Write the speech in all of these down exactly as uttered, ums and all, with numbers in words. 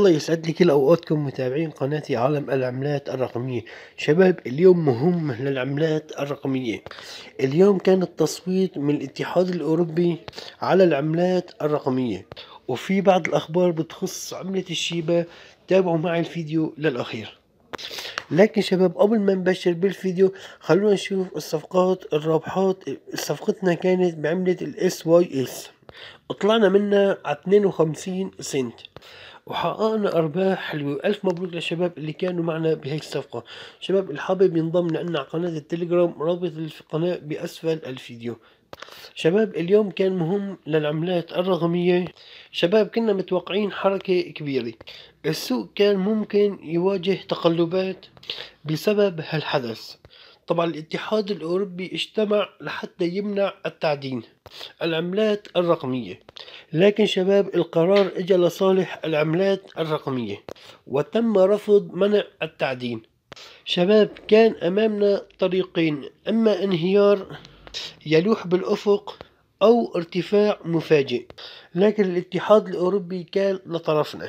الله يسعد لي كل أوقاتكم متابعين قناتي عالم العملات الرقمية. شباب، اليوم مهم للعملات الرقمية. اليوم كان التصويت من الاتحاد الأوروبي على العملات الرقمية، وفي بعض الأخبار بتخص عملة الشيبا. تابعوا معي الفيديو للأخير. لكن شباب، قبل ما نبشر بالفيديو خلونا نشوف الصفقات الرابحات. صفقتنا كانت بعملة الاس واي اس، طلعنا منها على اثنين وخمسين سنت وحققنا ارباح حلوه. الف مبروك للشباب اللي كانوا معنا بهيك الصفقه. شباب، اللي حابب ينضم لنا على قناه التليجرام، رابط القناه باسفل الفيديو. شباب، اليوم كان مهم للعملات الرقميه. شباب، كنا متوقعين حركه كبيره. السوق كان ممكن يواجه تقلبات بسبب هالحدث. طبعا الاتحاد الأوروبي اجتمع لحتى يمنع التعدين العملات الرقمية، لكن شباب القرار اجى لصالح العملات الرقمية وتم رفض منع التعدين. شباب، كان أمامنا طريقين: إما انهيار يلوح بالأفق أو ارتفاع مفاجئ، لكن الاتحاد الأوروبي كان لطرفنا.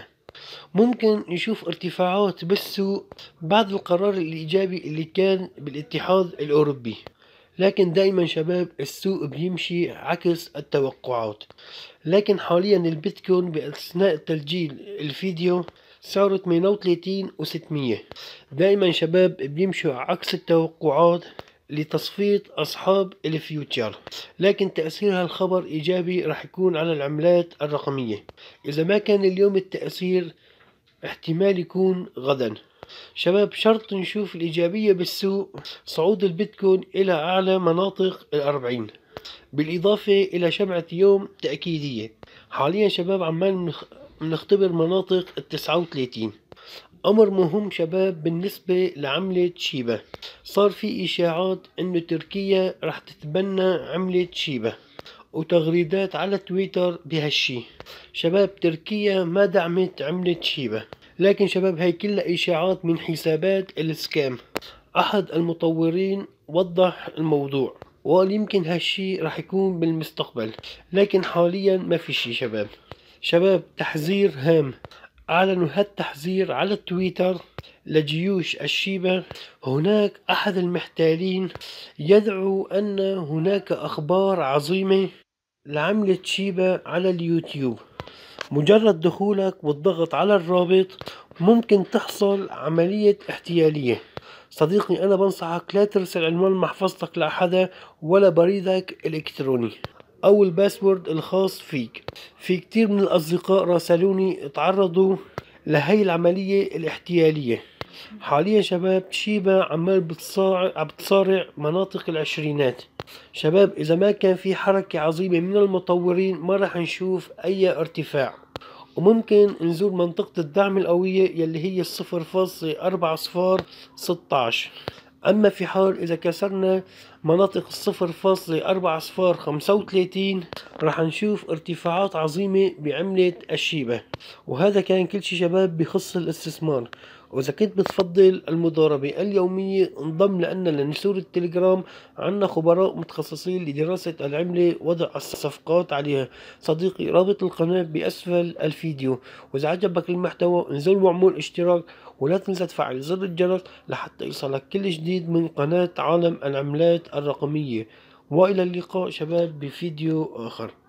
ممكن نشوف ارتفاعات بالسوق بعد القرار الإيجابي اللي كان بالاتحاد الأوروبي، لكن دائما شباب السوق بيمشي عكس التوقعات. لكن حاليا البيتكوين بأثناء تسجيل الفيديو سعره ثمانية وثلاثين وستمية. دائما شباب بيمشوا عكس التوقعات لتصفية أصحاب الفيوتشر، لكن تأثير هالخبر إيجابي راح يكون على العملات الرقمية. إذا ما كان اليوم التأثير احتمال يكون غدا. شباب، شرط نشوف الإيجابية بالسوق صعود البيتكوين إلى أعلى مناطق الأربعين، بالإضافة إلى شمعة يوم تأكيدية. حاليا شباب عمال نختبر مناطق التسعة وثلاثين. أمر مهم شباب بالنسبة لعملة شيبا، صار في إشاعات إنه تركيا رح تتبنى عملة شيبا وتغريدات على تويتر بهالشي. شباب، تركيا ما دعمت عملة شيبا، لكن شباب هاي كلها إشاعات من حسابات السكام. أحد المطورين وضح الموضوع وقال يمكن هالشي رح يكون بالمستقبل، لكن حاليا ما في شي. شباب شباب تحذير هام، أعلنوا هالتحذير على التويتر لجيوش الشيبا. هناك أحد المحتالين يدعو أن هناك أخبار عظيمة لعملة شيبا على اليوتيوب. مجرد دخولك والضغط على الرابط ممكن تحصل عملية احتيالية. صديقي، أنا بنصحك لا ترسل عنوان محفظتك لأحدا ولا بريدك الإلكتروني أو الباسورد الخاص فيك. في كتير من الأصدقاء راسلوني تعرضوا لهي العملية الاحتيالية. حاليا شباب شيبا عمال بتصارع بتصارع مناطق العشرينات. شباب، إذا ما كان في حركة عظيمة من المطورين ما راح نشوف أي ارتفاع، وممكن نزور منطقة الدعم القوية يلي هي الصفر فاصلة أربعة صفار ستة عشر. أما في حال إذا كسرنا مناطق الصفر فاصلة أربعة صفار خمسة وثلاثين راح نشوف ارتفاعات عظيمة بعملة الشيبا. وهذا كان كل شي شباب بخص الاستثمار. وإذا كنت بتفضل المضاربة اليومية انضم لنا لنسور التليجرام، عنا خبراء متخصصين لدراسة العملة وضع الصفقات عليها. صديقي، رابط القناة بأسفل الفيديو. وإذا عجبك المحتوى انزل واعمل اشتراك، ولا تنسى تفعل زر الجرس لحتى يوصلك كل جديد من قناة عالم العملات الرقمية. وإلى اللقاء شباب بفيديو آخر.